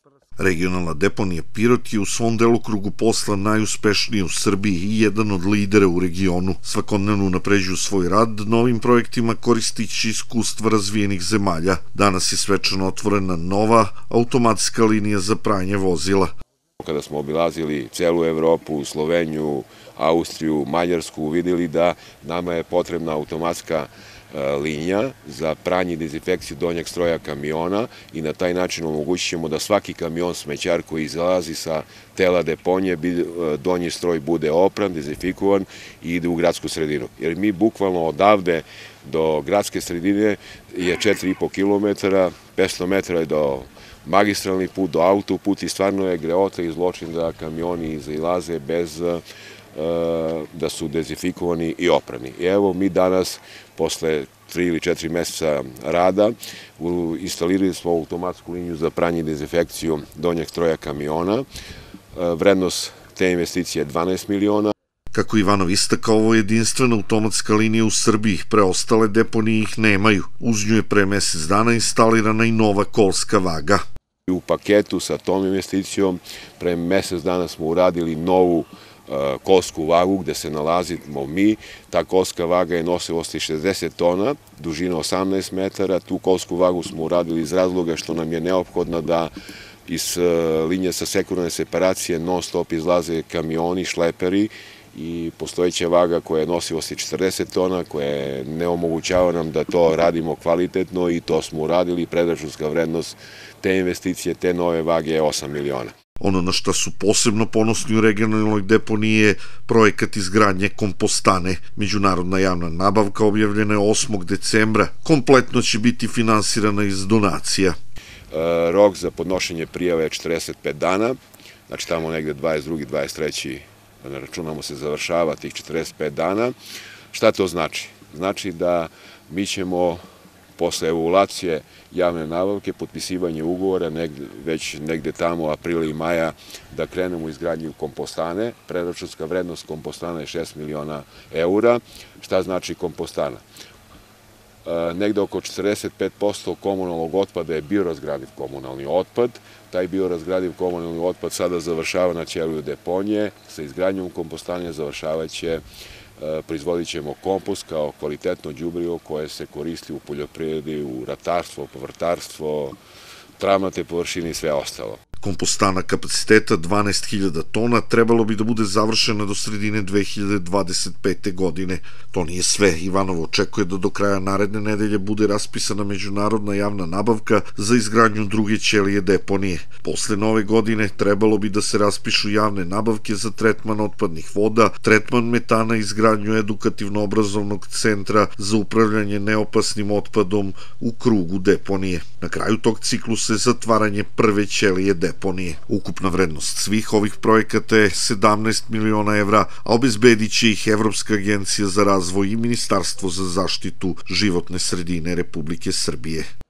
Regionalna deponija Pirot je u svom delokrugu posla najuspešnija u Srbiji i jedan od lidera u regionu. Svakodnevno unapređuju svoj rad novim projektima koristići iskustva razvijenih zemalja. Danas je svečano otvorena nova automatska linija za pranje vozila. Kada smo obilazili celu Evropu, Sloveniju, Austriju, Mađarsku, videli da nama je potrebna automatska linija za pranje i dezinfekciju donjeg stroja kamiona i na taj način omogućit ćemo da svaki kamion smećar koji izlazi sa tela deponije, donji stroj bude opran, dezinfikovan i ide u gradsku sredinu. Jer mi bukvalno odavde do gradske sredine je 4,5 km, 500 metara je do magistralni put, do autoput i stvarno je greota i zločin da kamioni zailaze bez da su dezinfikovani i oprani. I evo mi danas, posle 3 ili 4 meseca rada, instalirali smo automatsku liniju za pranje i dezinfekciju donjeg stroja kamiona. Vrednost te investicije je 12 miliona. Kako Ivanov istakao, ovo je jedinstvena automatska linija u Srbiji, preostale deponije ih nemaju. Uz nju je pre mesec dana instalirana i nova kolska vaga. U paketu sa tom investicijom pre mesec dana smo uradili novu kolsku vagu gde se nalazimo mi. Ta kolska vaga je nosivosti 60 tona, dužina 18 metara. Tu kolsku vagu smo uradili iz razloga što nam je neophodno da iz linije sa sekundarne separacije non stop izlaze kamioni, šleperi i postojeća vaga koja je nosivosti 40 tona, koja ne omogućava nam da to radimo kvalitetno i to smo uradili. Predračunska vrednost te investicije, te nove vage je 8 miliona. Ono na što su posebno ponosni u regionalnoj deponiji je projekat izgradnje kompostane. Međunarodna javna nabavka objavljena je 8. decembra. Kompletno će biti finansirana iz donacija. Rok za podnošenje prijave je 45 dana, znači tamo negde 22. 23. da ne računamo se završava tih 45 dana. Šta to znači? Znači da mi ćemo posle evaluacije javne nabavke, potpisivanje ugovora, već negde tamo aprila i maja, da krenemo u izgradnju kompostane. Predračunska vrednost kompostana je 6 miliona eura. Šta znači kompostana? Negde oko 45% komunalnog otpada je biorazgradiv komunalni otpad. Taj biorazgradiv komunalni otpad sada završava na ćeliju deponije. Sa izgradnjom kompostane proizvodit ćemo kompost kao kvalitetno đubrivo koje se koristi u poljoprivredi, u ratarstvo, povrtarstvo, travnate površine i sve ostalo. Kompostana kapaciteta 12.000 tona trebalo bi da bude završena do sredine 2025. godine. To nije sve. Ivanov očekuje da do kraja naredne nedelje bude raspisana međunarodna javna nabavka za izgradnju druge ćelije deponije. Posle nove godine trebalo bi da se raspišu javne nabavke za tretman otpadnih voda, tretman metana i izgradnju edukativno-obrazovnog centra za upravljanje neopasnim otpadom u krugu deponije. Na kraju tog ciklusa je zatvaranje prve ćelije deponije. Ukupna vrednost svih ovih projekata je 17 miliona evra, a obezbedit će ih Evropska agencija za razvoj i Ministarstvo za zaštitu životne sredine Republike Srbije.